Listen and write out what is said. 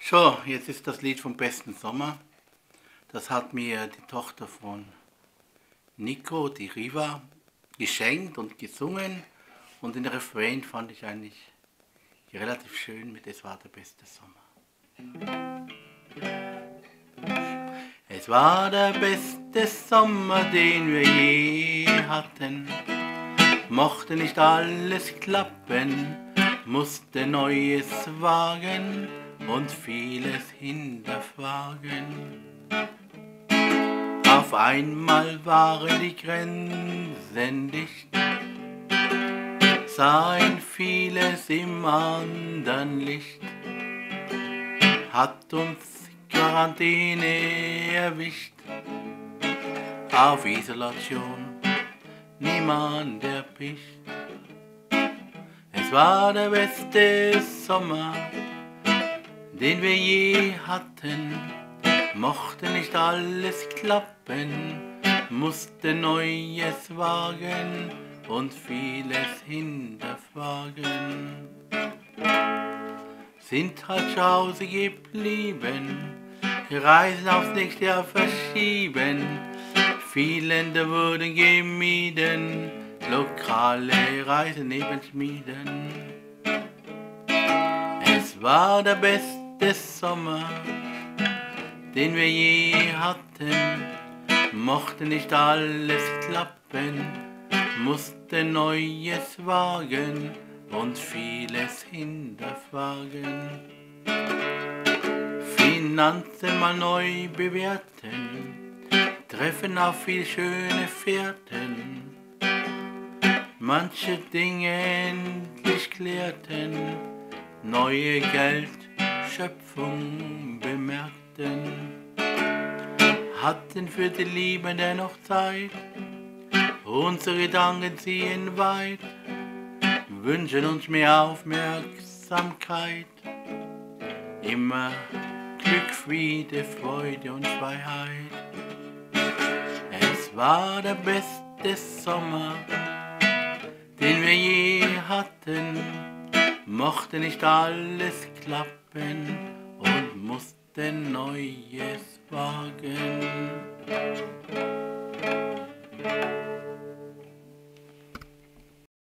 So, jetzt ist das Lied vom besten Sommer. Das hat mir die Tochter von Nico, die Riva, geschenkt und gesungen. Und den Refrain fand ich eigentlich relativ schön mit "Es war der beste Sommer". Es war der beste Sommer, den wir je hatten. Mochte nicht alles klappen, musste Neues wagen und vieles hinterfragen. Auf einmal waren die Grenzen dicht, sahen vieles im anderen Licht, hat uns Quarantäne erwischt, auf Isolation niemand erpischt. Es war der beste Sommer, den wir je hatten, mochte nicht alles klappen, musste Neues wagen und vieles hinterfragen. Sind halt zu Hause geblieben, Reisen aufs nächste Jahr verschieben, viele Länder wurden gemieden, lokale Reisen eben schmieden. Es war der beste Sommer, den wir je hatten, mochte nicht alles klappen, musste Neues wagen und vieles hinterfragen. Finanzen mal neu bewerten, treffen auf viel schöne Fährten, manche Dinge endlich klärten, neue Geldschöpfung bemerkten, hatten für die Liebe dennoch Zeit, unsere Gedanken ziehen weit, wünschen uns mehr Aufmerksamkeit, immer Glück, Friede, Freude und Freiheit. Es war der beste Sommer, den wir je hatten, mochte nicht alles klappen und musste Neues wagen.